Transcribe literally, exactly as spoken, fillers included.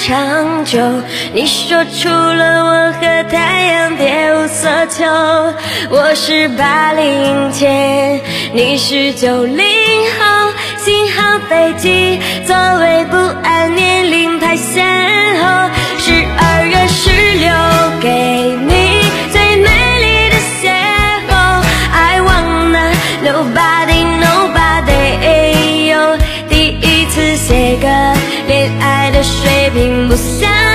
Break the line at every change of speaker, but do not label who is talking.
长久。你说除了我和太阳别无所求。我是八零前，你是九零后，幸好飞机座位不按年龄排先后。十二月十六给你最美丽的邂逅 I wanna nobody nobody 有第一次写歌，恋爱的水平不相